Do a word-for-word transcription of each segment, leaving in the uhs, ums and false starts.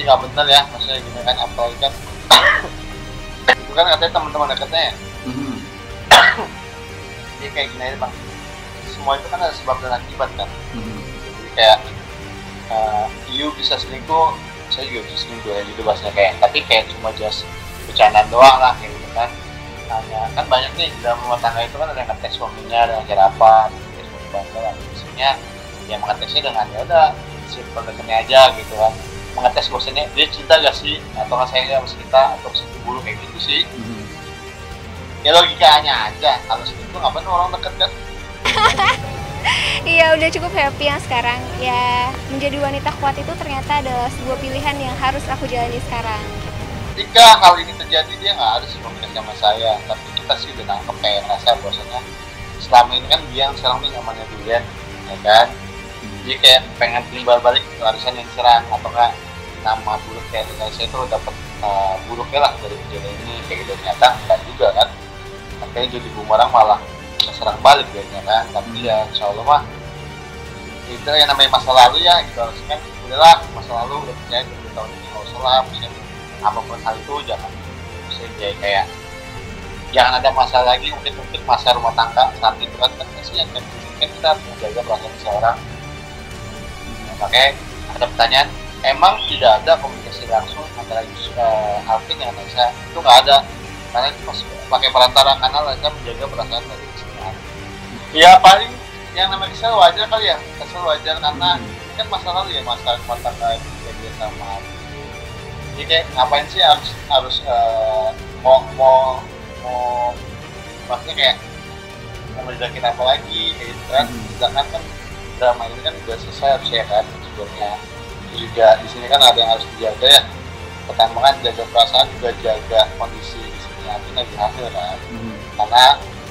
nggak bener ya, maksudnya gini kan, apalagi kan itu kan katanya teman-teman dekatnya ya. Mm-hmm. Jadi kayak gini aja bang, semua itu kan ada sebab dan akibat kan. Mm-hmm. Jadi kayak uh, you bisa selingkuh, saya juga bisa selingkuh ya gitu bahasanya, kayak tapi kayak cuma just bercandaan doang lah kayak gitu kan. Hanya kan banyak nih dalam rumah tangga itu kan ada yang ngetes suaminya dengan cara apa, ngetes suami bangga lah, biasanya ya mengetesnya dengan ya udah simple dekatnya aja gitu kan, mengetes bosannya dia cinta gak sih atau nggak sayang sama kita atau selingkuh kayak gitu sih. Mm-hmm. Ya logikanya aja, kalau selingkuh ngapain orang deket kan. Iya, udah cukup happy yang sekarang. Ya, menjadi wanita kuat itu ternyata adalah sebuah pilihan yang harus aku jalani sekarang. Jika hal ini terjadi, dia nggak harus komunikasi sama saya, tapi kita sih udah nangkep kayak ngerasa bahwasanya selama ini kan dia yang sekarang nih nyamannya durian, ya kan. Jadi kayak pengen timbal balik warisan yang diserang atau nggak nama buruk kayak saya itu dapat uh, buruknya lah dari kejadian ini kayak gitu, ternyata enggak juga kan. Makanya jadi bumerang malah serang balik jadinya kan. Tapi ya insya Allah mah itu yang namanya masa lalu ya gitu, harusnya kan udahlah masa lalu udah percaya dua tahun ini nggak usah lah, misalnya apapun hal itu jangan misalnya kayak jangan ada masalah lagi, mungkin mungkin masa rumah tangga saat itu kan kan kasihan kan, kan kita harus menjaga perasaan seseorang. Nah, makanya ada pertanyaan, emang tidak ada komunikasi langsung antara uh, Alvin dengan Nesa? Itu nggak ada, karena itu pas pakai perantara kanal Nesa menjaga perasaan dari Nesa. Ya paling yang namanya kesel wajar kali ya, kesel wajar karena kan masa lalu ya, masa rumah tangga dia sama. Jadi kayak ngapain sih harus harus uh, mau mau mau maksudnya kayak mau menjelaskan apa lagi kayak gitu kan. Sedangkan kan drama ini kan udah selesai harusnya kan sebelumnya. Juga di sini kan ada yang harus dijaga ya. Pertama kan jaga perasaan, juga jaga kondisi di sini nanti lagi hamil kan. Hmm. Karena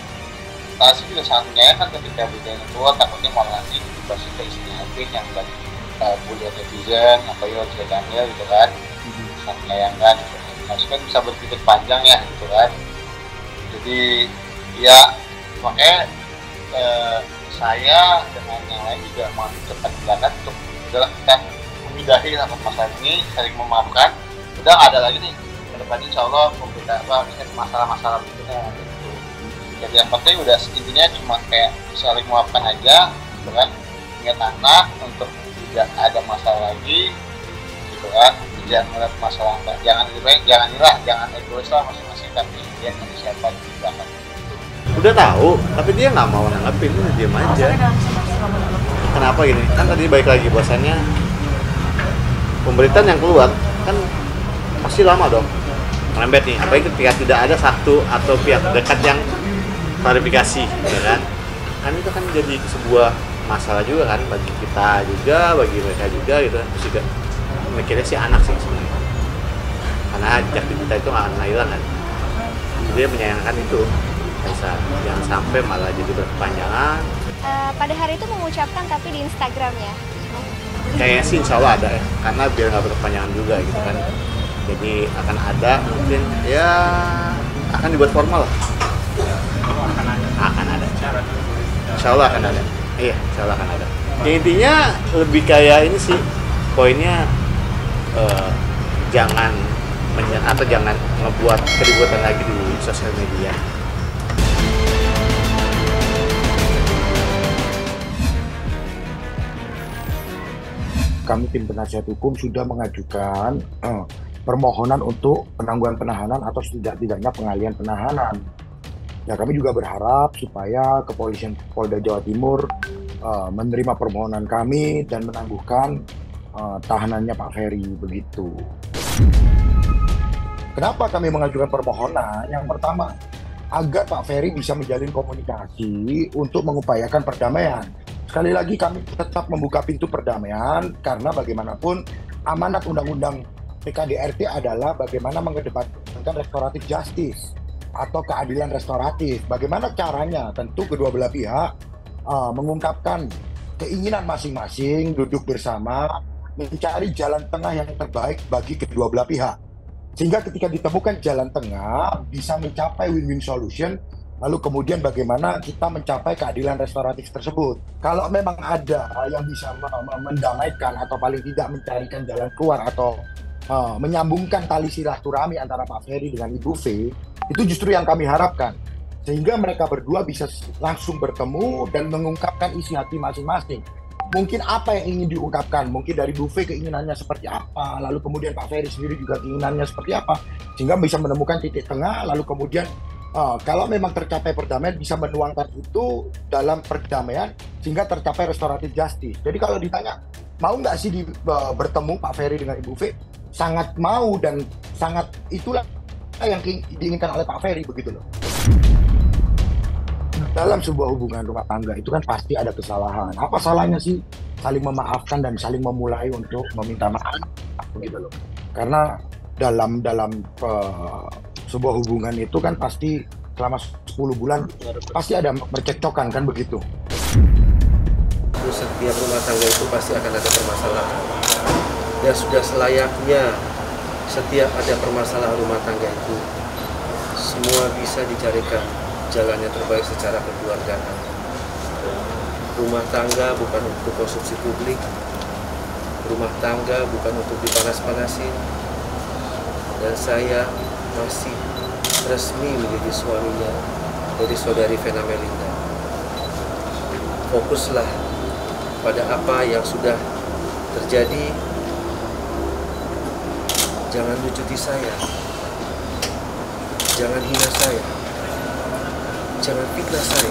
Tasya juga sangat menyayangkan ketika beritanya keluar, takutnya malah nanti dibahas ke istrinya Alvin yang lagi uh, bully netizen atau ya cerita hamil gitu kan. Hmm. Sangat menyayangkan. Maksudnya kan bisa berpikir panjang ya gitu kan. Jadi ya makanya uh, saya dengan yang lain juga mengucapkan silakan untuk udahlah kita menghindari dapat masalah ini, saling memaafkan. Udah nggak ada lagi nih kedepannya, insya Allah kita apa masalah-masalah berikutnya gitu. Jadi yang penting udah intinya cuma kayak saling memaafkan aja, gitu kan. Ingat anak untuk tidak ada masalah lagi, gitu kan. Jangan melihat masalah, jangan lebih, jangan inilah, jangan egois lah masing-masing, tapi lihat siapa di belakang. Udah tahu, tapi dia nggak mau nanggepin, udah diam aja. Kenapa gini? Kan tadi balik lagi bahwasannya pemberitaan yang keluar kan pasti lama dong ngerembet nih, apalagi ketika tidak ada satu atau pihak dekat yang klarifikasi, ya kan? Kan itu kan jadi sebuah masalah juga kan bagi kita juga, bagi mereka juga gitu kan. Terus juga mikirnya si anak sih sebenarnya, karena jati kita itu nggak akan hilang kan. Jadi dia menyayangkan itu, bisa jangan sampai malah jadi berkepanjangan. Uh, pada hari itu mengucapkan tapi di Instagramnya. Kayaknya sih insya Allah ada ya, karena biar nggak berkepanjangan juga gitu kan. Jadi akan ada mungkin ya akan dibuat formal lah. Akan ada. Insya Allah akan ada. Iya, insya Allah akan ada. Ya, intinya lebih kayak ini sih poinnya, eh, jangan menyen atau jangan ngebuat keributan lagi di sosial media. Kami tim penasihat hukum sudah mengajukan eh, permohonan untuk penangguhan penahanan atau setidak-tidaknya pengalihan penahanan. Ya, kami juga berharap supaya Kepolisian Polda Jawa Timur uh, menerima permohonan kami dan menangguhkan uh, tahanannya Pak Ferry begitu. Kenapa kami mengajukan permohonan? Yang pertama, agar Pak Ferry bisa menjalin komunikasi untuk mengupayakan perdamaian. Sekali lagi kami tetap membuka pintu perdamaian karena bagaimanapun amanat Undang-Undang P K D R T adalah bagaimana mengedepankan restoratif justice atau keadilan restoratif. Bagaimana caranya? Tentu kedua belah pihak uh, mengungkapkan keinginan masing-masing, duduk bersama, mencari jalan tengah yang terbaik bagi kedua belah pihak. Sehingga ketika ditemukan jalan tengah, bisa mencapai win-win solution, lalu kemudian bagaimana kita mencapai keadilan restoratif tersebut. Kalau memang ada yang bisa mendamaikan atau paling tidak mencarikan jalan keluar atau uh, menyambungkan tali silaturahmi antara Pak Ferry dengan Ibu V, itu justru yang kami harapkan. Sehingga mereka berdua bisa langsung bertemu dan mengungkapkan isi hati masing-masing. Mungkin apa yang ingin diungkapkan, mungkin dari Bu V keinginannya seperti apa, lalu kemudian Pak Ferry sendiri juga keinginannya seperti apa, sehingga bisa menemukan titik tengah, lalu kemudian uh, kalau memang tercapai perdamaian bisa menuangkan itu dalam perdamaian sehingga tercapai restoratif justice. Jadi kalau ditanya mau nggak sih di, uh, bertemu Pak Ferry dengan Ibu V, sangat mau dan sangat itulah yang diinginkan oleh Pak Ferry begitu loh. Dalam sebuah hubungan rumah tangga itu kan pasti ada kesalahan. Apa salahnya sih saling memaafkan dan saling memulai untuk meminta maaf begitu loh. Karena dalam dalam uh, sebuah hubungan itu kan pasti selama sepuluh bulan pasti ada percekcokan kan begitu. Setiap rumah tangga itu pasti akan ada permasalahan. Dan sudah selayaknya setiap ada permasalahan rumah tangga itu semua bisa dicarikan jalannya terbaik secara kekeluargaan. Rumah tangga bukan untuk konsumsi publik, rumah tangga bukan untuk dipanas-panasin, dan saya masih resmi menjadi suaminya dari saudari Vena Melinda. Fokuslah pada apa yang sudah terjadi, jangan lucuti saya, jangan hina saya, jangan fitnah saya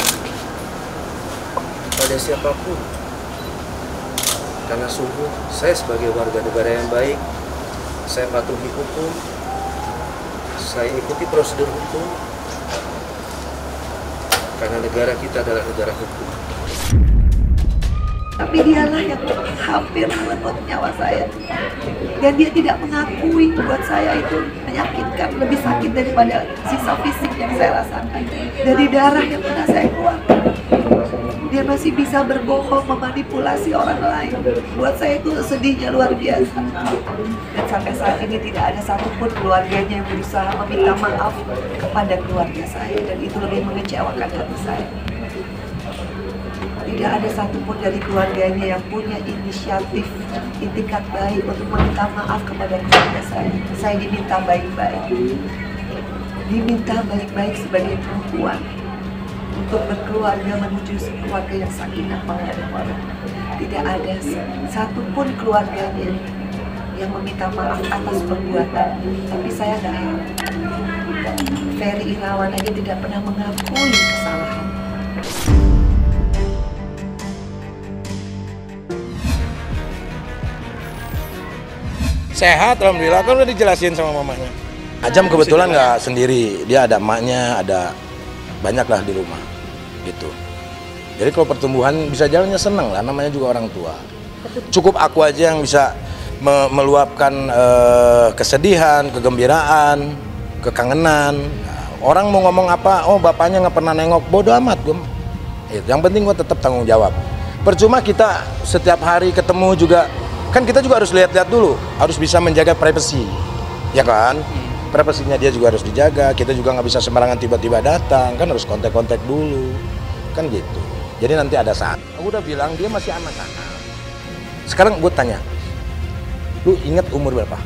pada siapapun, karena sungguh saya sebagai warga negara yang baik, saya patuhi hukum, saya ikuti prosedur hukum, karena negara kita adalah negara hukum. Tapi dialah yang hampir menuntut nyawa saya, dan dia tidak mengakui buat saya itu menyakitkan, lebih sakit daripada sisa fisik yang saya rasakan, dari darah yang pernah saya keluarkan. Dia masih bisa berbohong, memanipulasi orang lain. Buat saya itu sedihnya luar biasa. Dan sampai saat ini tidak ada satupun keluarganya yang berusaha meminta maaf kepada keluarga saya, dan itu lebih mengecewakan hati saya. Tidak ada satupun dari keluarganya yang punya inisiatif, itikat baik untuk meminta maaf kepada keluarga saya. Saya diminta baik-baik, diminta baik-baik sebagai perempuan untuk berkeluarga menuju keluarga yang sakinah mawaddah warahmah. Tidak ada satupun keluarganya yang meminta maaf atas perbuatan, tapi saya tidak heran. Ferry Irawan aja tidak pernah mengakui kesalahan. Sehat, alhamdulillah, kan udah dijelasin sama mamanya. Ajam kebetulan nggak sendiri, dia ada emaknya, ada banyak lah di rumah, gitu. Jadi kalau pertumbuhan bisa jalannya seneng lah, namanya juga orang tua. Cukup aku aja yang bisa me meluapkan uh, kesedihan, kegembiraan, kekangenan. Orang mau ngomong apa, oh bapaknya nggak pernah nengok, bodo amat gue. Yang penting gue tetap tanggung jawab. Percuma kita setiap hari ketemu juga. Kan kita juga harus lihat-lihat dulu, harus bisa menjaga privasi, ya kan? Hmm. Privasinya dia juga harus dijaga, kita juga nggak bisa sembarangan tiba-tiba datang, kan harus kontak-kontak dulu, kan gitu. Jadi nanti ada saat. Aku udah bilang dia masih anak-anak. Sekarang gue tanya, lu ingat umur berapa?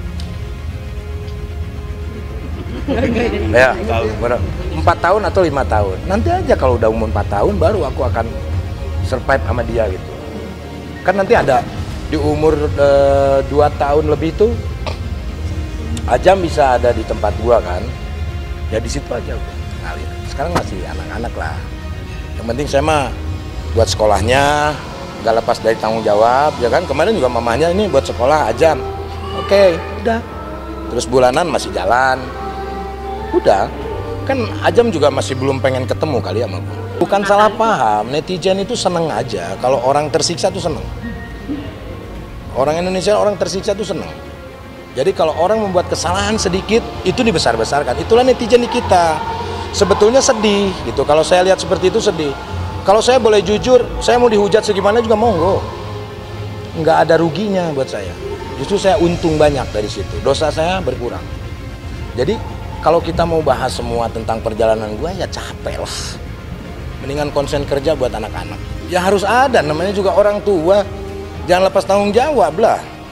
Ya, empat tahun atau lima tahun. Nanti aja kalau udah umur empat tahun, baru aku akan survive sama dia gitu. Kan nanti ada. Di umur uh, dua tahun lebih tuh Ajam bisa ada di tempat gua kan, ya di situ aja gua ngalir. Sekarang masih anak-anak lah, yang penting saya mah buat sekolahnya nggak lepas dari tanggung jawab, ya kan. Kemarin juga mamanya ini buat sekolah Ajam, oke udah, terus bulanan masih jalan, udah kan. Ajam juga masih belum pengen ketemu kali sama gua. Bukan salah paham, netizen itu seneng aja kalau orang tersiksa tuh seneng. Orang Indonesia, orang tersiksa tuh seneng. Jadi kalau orang membuat kesalahan sedikit, itu dibesar-besarkan. Itulah netizen di kita. Sebetulnya sedih gitu. Kalau saya lihat seperti itu sedih. Kalau saya boleh jujur, saya mau dihujat segimana juga monggo. Nggak ada ruginya buat saya. Justru saya untung banyak dari situ. Dosa saya berkurang. Jadi kalau kita mau bahas semua tentang perjalanan gua, ya capek lah. Mendingan konsen kerja buat anak-anak. Ya harus ada, namanya juga orang tua. Jangan lepas tanggung jawab lah.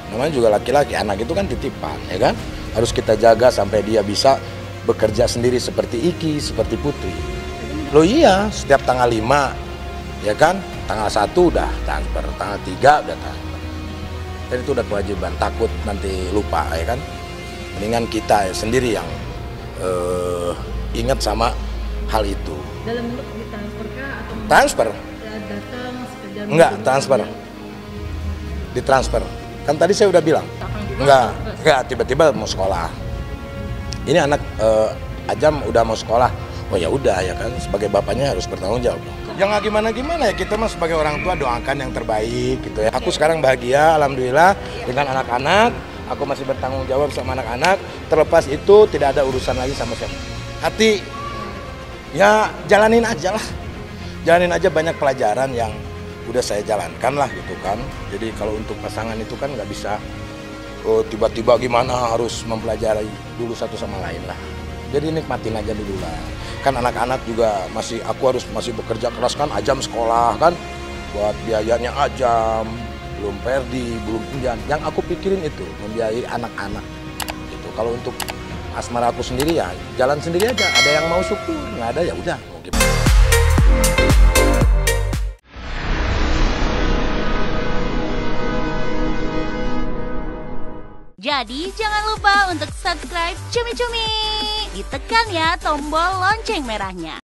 namanya juga laki-laki, anak itu kan titipan, ya kan? Harus kita jaga sampai dia bisa bekerja sendiri seperti Iki, seperti Putri. Loh iya, setiap tanggal lima, ya kan? Tanggal satu udah transfer, tanggal tiga udah transfer. Dan itu udah kewajiban, takut nanti lupa, ya kan? Mendingan kita sendiri yang uh, ingat sama hal itu. Dalam bentuk ditransfer kah atau transfer? Datang sekedar enggak, transfer. Ditransfer. Kan tadi saya udah bilang. Enggak, enggak tiba-tiba mau sekolah. Ini anak uh, Ajam udah mau sekolah. Oh ya udah ya kan, sebagai bapaknya harus bertanggung jawab. Yang nggak gimana-gimana ya, kita mah sebagai orang tua doakan yang terbaik gitu ya. Aku sekarang bahagia, alhamdulillah dengan anak-anak. Aku masih bertanggung jawab sama anak-anak. Terlepas itu tidak ada urusan lagi sama siapa. Hati, ya jalanin aja lah. Jalanin aja, banyak pelajaran yang udah saya jalankan lah gitu kan. Jadi kalau untuk pasangan itu kan nggak bisa oh, tiba-tiba gimana harus mempelajari dulu satu sama lain lah. Jadi nikmatin aja dulu lah. Kan anak-anak juga masih, aku harus masih bekerja keras kan, Ajam sekolah kan. Buat biayanya Ajam, belum Perdi, belum Injan. Yang aku pikirin itu, membiayai anak-anak gitu. Kalau untuk asmara aku sendiri ya, jalan sendiri aja. Ada yang mau syukur, nggak ada ya udah. Mau gimana. Jadi jangan lupa untuk subscribe Cumi Cumi. Ditekan ya tombol lonceng merahnya.